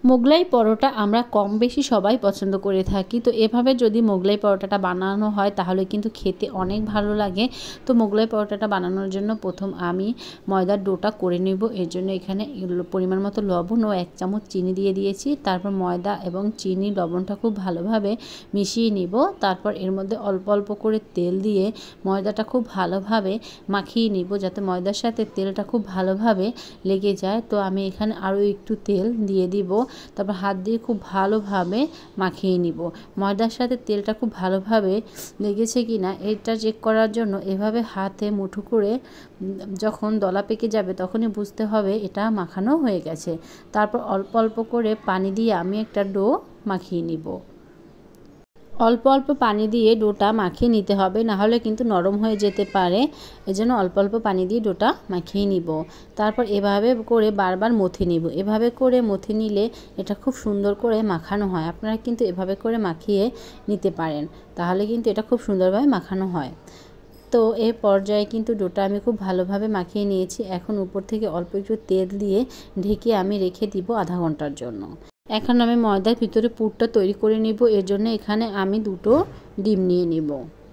মোগলাই পরোটা আমরা কম বেশি সবাই পছন্দ করে থাকি। তো এভাবে যদি মোগলাই পরোটাটা বানানো হয় তাহলে কিন্তু খেতে অনেক ভালো লাগে। তো মোগলাই পরোটাটা বানানোর জন্য প্রথম আমি ময়দার ডোটা করে নেব। এর জন্য এখানে পরিমাণ মতো লবণ ও 1 চামচ চিনি দিয়ে দিয়েছি। তারপর ময়দা এবং চিনি লবণটা খুব ভালোভাবে মিশিয়ে নিব। তারপর এর মধ্যে অল্প অল্প করে তেল দিয়ে ময়দাটা খুব ভালোভাবে মাখিয়ে নিব, যাতে ময়দার সাথে তেলটা খুব ভালোভাবে লেগে যায়। তো আমি এখানে আরও একটু তেল দিয়ে দিব। তারপর হাত দিয়ে খুব ভালোভাবে মাখিয়ে নিব। ময়দার সাথে তেলটা খুব ভালোভাবে লেগেছে কিনা এটা চেক করার জন্য এভাবে হাতে মুঠো করে যখন দলা পেকে যাবে তখনই বুঝতে হবে এটা মাখানো হয়ে গেছে। তারপর অল্প অল্প করে পানি দিয়ে আমি একটা ডো মাখিয়ে নিব। অল্প অল্প পানি দিয়ে ডোটা মাখিয়ে নিতে হবে, না হলে কিন্তু নরম হয়ে যেতে পারে। এজন্য অল্প অল্প পানি দিয়ে ডোটা মাখিয়ে নিব। তারপর এভাবে করে বারবার মথে নিব। এভাবে করে মথে নিলে এটা খুব সুন্দর করে মাখানো হয়। আপনারা কিন্তু এভাবে করে মাখিয়ে নিতে পারেন, তাহলে কিন্তু এটা খুব সুন্দরভাবে মাখানো হয়। তো এই পর্যায়ে কিন্তু ডোটা আমি খুব ভালোভাবে মাখিয়ে নিয়েছি। এখন উপর থেকে অল্প একটু তেল দিয়ে ঢেকে আমি রেখে দিব আধা ঘন্টার জন্য। এখন আমি ময়দার ভিতরে পুরটা তৈরি করে নিব। এর জন্য এখানে আমি 2টো ডিম নিয়ে নিব।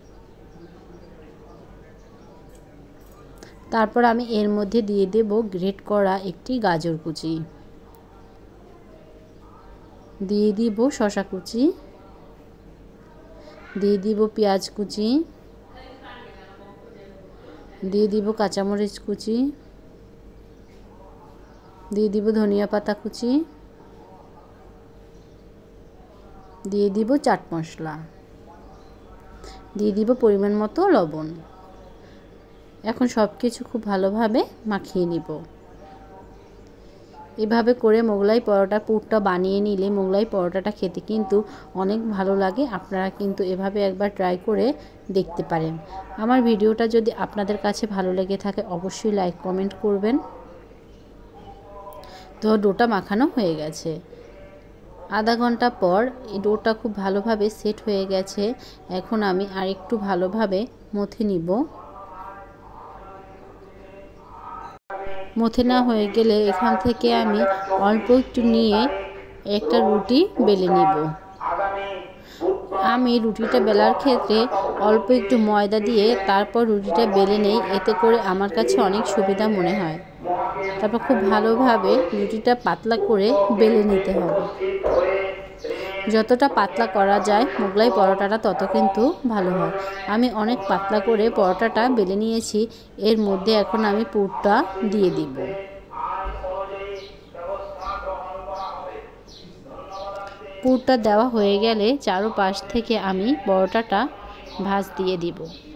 তারপর আমি এর মধ্যে দিয়ে দেব গ্রেট করা একটি গাজর কুচি, দিয়ে দিব শসা কুচি, দিয়ে দিব পেঁয়াজ কুচি, দিয়ে দিব কাঁচামরিচ কুচি, দিয়ে দিব ধনিয়া পাতা কুচি, দিয়ে দিব চাট মশলা, দিয়ে দিব পরিমাণ মতো লবণ। এখন সব কিছু খুব ভালোভাবে মাখিয়ে নিব। এভাবে করে মোগলাই পরোটা পুরটা বানিয়ে নিলে মোগলাই পরোটাটা খেতে কিন্তু অনেক ভালো লাগে। আপনারা কিন্তু এভাবে একবার ট্রাই করে দেখতে পারেন। আমার ভিডিওটা যদি আপনাদের কাছে ভালো লেগে থাকে অবশ্যই লাইক কমেন্ট করবেন। তো ডোটা মাখানো হয়ে গেছে। আধা ঘন্টা পর এই ডোটা খুব ভালোভাবে সেট হয়ে গেছে। এখন আমি আরেকটু ভালোভাবে মথে নিব। মথে না হয়ে গেলে এখান থেকে আমি অল্প একটু নিয়ে একটা রুটি বেলে নিব। আমি রুটিটা বেলার ক্ষেত্রে অল্প একটু ময়দা দিয়ে তারপর রুটিটা বেলে নেই, এতে করে আমার কাছে অনেক সুবিধা মনে হয়। তারপর খুব ভালোভাবে রুটিটা পাতলা করে বেলে নিতে হবে। যতটা পাতলা করা যায় মোগলাই পরোটাটা তত কিন্তু ভালো হয়। আমি অনেক পাতলা করে পরোটাটা বেলে নিয়েছি। এর মধ্যে এখন আমি পুরটা দিয়ে দিব। পুরটা দেওয়া হয়ে গেলে চারপাশ থেকে আমি পরোটাটা ভাঁজ দিয়ে দিব।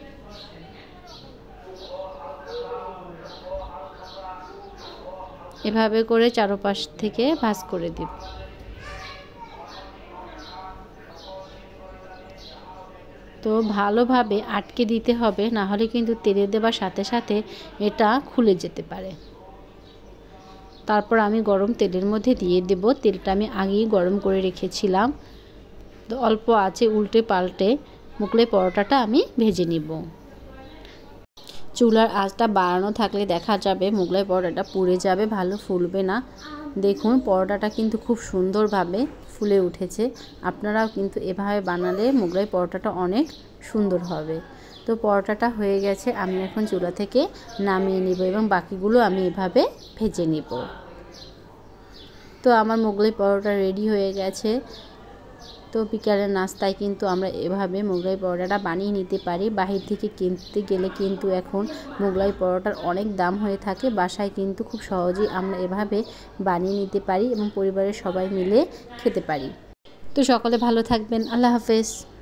এভাবে করে চারপাশ থেকে ভাঁজ করে দিব। তো ভালোভাবে আটকে দিতে হবে, না হলে কিন্তু তেলে দেওয়ার সাথে সাথে এটা খুলে যেতে পারে। তারপর আমি গরম তেলের মধ্যে দিয়ে দেব। তেলটা আমি আগেই গরম করে রেখেছিলাম। তো অল্প আঁচে উল্টে পাল্টে মোগলাই পরোটাটা আমি ভেজে নিব। চুলার আঁচটা বাড়ানো থাকলে দেখা যাবে মোগলাই পরোটাটা পুড়ে যাবে, ভালো ফুলবে না। দেখুন পরোটাটা কিন্তু খুব সুন্দরভাবে ফুলে উঠেছে। আপনারাও কিন্তু এভাবে বানালে মোগলাই পরোটাটা অনেক সুন্দর হবে। তো পরোটাটা হয়ে গেছে, আমি এখন চুলা থেকে নামিয়ে নিব এবং বাকিগুলো আমি এভাবে ভেজে নিব। তো আমার মোগলাই পরোটা রেডি হয়ে গেছে। তো বিকালের নাস্তায় কিন্তু আমরা এভাবে মোগলাই পরোটাটা বানিয়ে নিতে পারি। বাহির থেকে কিনতে গেলে কিন্তু এখন মোগলাই পরোটার অনেক দাম হয়ে থাকে। বাসায় কিন্তু খুব সহজেই আমরা এভাবে বানিয়ে নিতে পারি এবং পরিবারের সবাই মিলে খেতে পারি। তো সকলে ভালো থাকবেন। আল্লাহ হাফেজ।